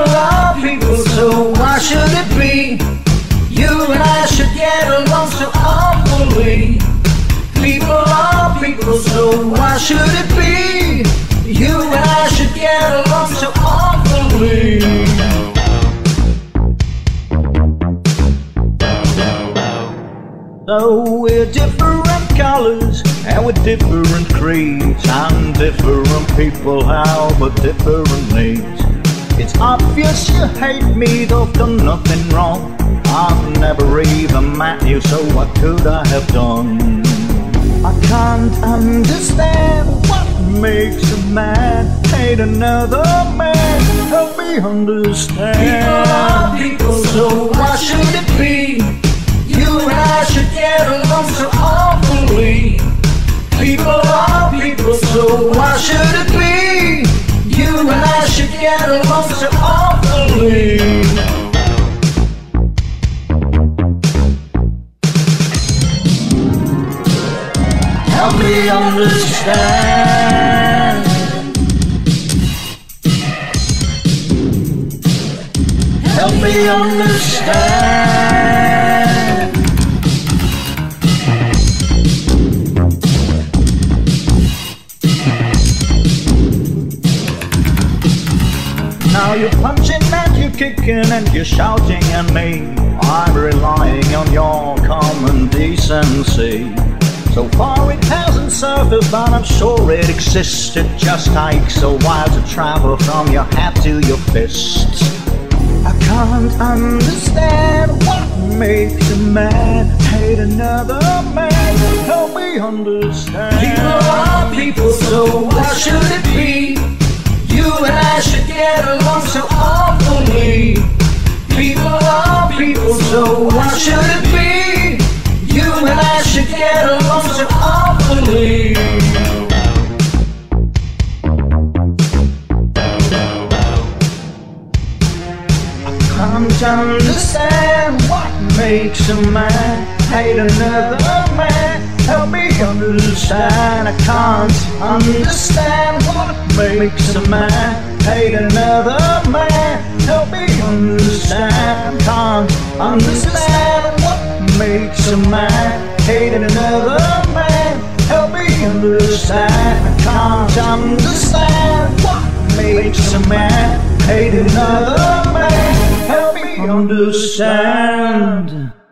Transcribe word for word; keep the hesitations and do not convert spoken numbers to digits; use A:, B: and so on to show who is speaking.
A: are people, so why should it be you and I should get along so awfully? People are people, so why should it be you and I should get along so awfully? So we're different colors and we're different creeds, and different people have but different needs. It's obvious you hate me, though I've done nothing wrong. I've never even met you, so what could I have done? I can't understand what makes a man hate another man. Help me understand. People are people, so why should it be you and I should get along so awfully? People are people, so why should it be you and I should get along so awfully? Help me understand. Help me understand. Now you're punching and you're kicking and you're shouting at me. I'm relying on your common decency. So far it hasn't surfaced, but I'm sure it exists. It just takes a while to travel from your head to your fists. I can't understand what makes a man hate another man. Help me understand. People are people, so why should it be you and I should get along so awfully? People are people, so why should it be you and I should get along so awfully? I can't understand what makes a man hate another man. Help me understand. I can't understand what makes a man hate another man. Help me understand. Can't understand what makes a man hate another man. Help me understand. I can't understand what makes a man hate another man. Help me understand.